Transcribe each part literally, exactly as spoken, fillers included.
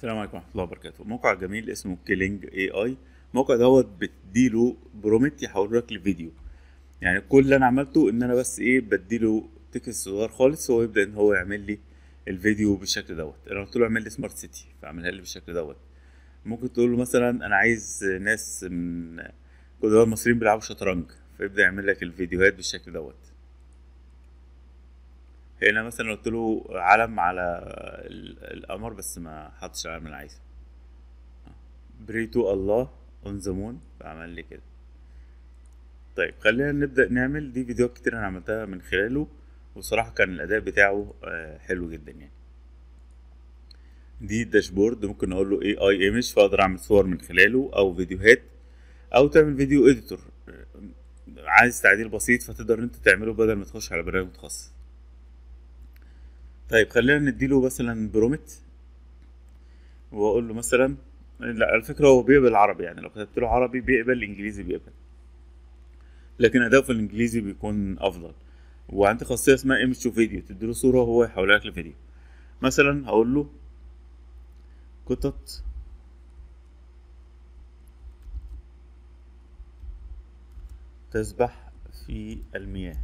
السلام عليكم ورحمة الله وبركاته. موقع جميل اسمه كيلينج اي اي. الموقع دوت بتديله برومت يحول لك لفيديو. يعني كل اللي انا عملته ان انا بس ايه بديله تكست صغير خالص، هو يبدأ ان هو يعمل لي الفيديو بالشكل دوت. انا قلت له اعمل لي سمارت سيتي فاعملها لي بالشكل دوت. ممكن تقول له مثلا انا عايز ناس من قدامى المصريين بيلعبوا شطرنج، فيبدأ يعمل لك الفيديوهات بالشكل دوت. هنا مثلا قلت له علم على ال- القمر، بس ما حطش العلم اللي انا عايزه. بريتو الله اون ذا مون فعمل لي كده. طيب خلينا نبدأ نعمل دي فيديوهات كتير انا عملتها من خلاله، وصراحة كان الأداء بتاعه آه، حلو جدا يعني. دي الداشبورد، ممكن اقول له اي اي ايمج فاقدر اعمل صور من خلاله او فيديوهات، او تعمل فيديو اديتور. عايز تعديل بسيط فتقدر انت تعمله بدل ما تخش على برنامج متخصص. طيب خلينا نديله مثلا برومت، واقول له مثلا، لا على فكرة هو بيقبل عربي، يعني لو كتبت له عربي بيقبل، انجليزي بيقبل، لكن اداؤه في الانجليزي بيكون افضل. وعندي خاصيه اسمها ايمج تو فيديو، تديله صوره وهو يحولها لك لفيديو. مثلا هقول له قطط تسبح في المياه.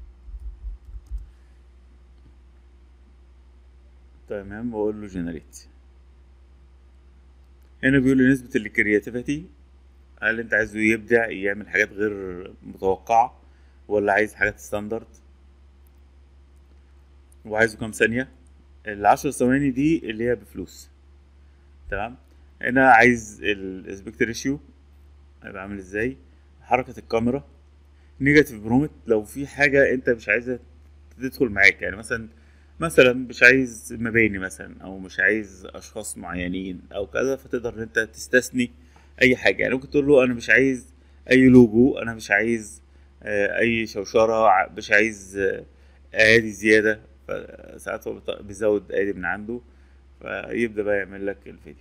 تمام، واقول له جنريت. هنا بيقول لي نسبه الكرياتيفيتي، هل انت عايزه يبدع يعمل حاجات غير متوقعه، ولا عايز حاجات ستاندرد، وعايزه كام ثانيه. العشر ثواني دي اللي هي بفلوس. تمام. هنا عايز الاسبكت ريشيو هيبقى عامل ازاي، حركه الكاميرا. نيجاتيف برومت لو في حاجة انت مش عايزها تدخل معاك، يعني مثلا مثلا مش عايز مباني مثلا، او مش عايز اشخاص معينين او كذا، فتقدر ان انت تستثني اي حاجة. يعني ممكن تقول له انا مش عايز اي لوجو، انا مش عايز آه، اي شوشرة، ع- مش عايز آه، ايادي زيادة. فساعات هو بيط- بيزود ايادي من عنده، فيبدأ بقى يعمل لك الفيديو.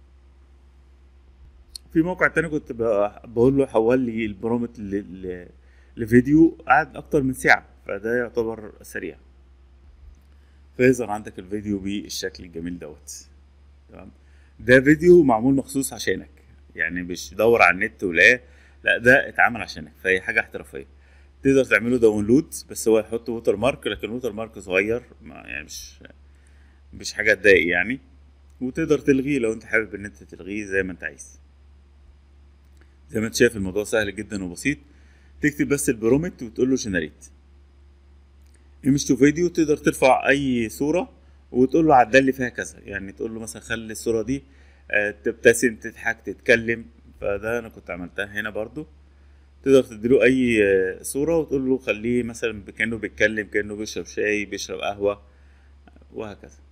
في موقع تاني كنت ب- بقول له حول لي البرومت ل- ل- لفيديو قعد اكتر من ساعة، فده يعتبر سريع. فيظهر عندك الفيديو بالشكل الجميل دوت. تمام. ده فيديو معمول مخصوص عشانك، يعني مش دور على النت ولا، لا ده اتعمل عشانك، فهي حاجة احترافية. تقدر تعمله داونلود، بس هو يحط ووتر مارك، لكن ووتر مارك صغير، ما يعني مش مش حاجة تضايق يعني. وتقدر تلغيه لو انت حابب ان انت تلغيه زي ما انت عايز. زي ما انت شايف الموضوع سهل جدا وبسيط. تكتب بس البرومت وتقول له جنريت ايمج تو فيديو. تقدر ترفع اي صورة وتقول له عدل لي فيها كذا، يعني تقول له مثلا خلي الصورة دي آه، تبتسم، تضحك، تتكلم. فده انا كنت عملتها هنا برضو. تقدر تديله اي آه، صورة وتقول له خليه مثلا كأنه بيتكلم، كأنه بيشرب شاي، بيشرب قهوة، وهكذا.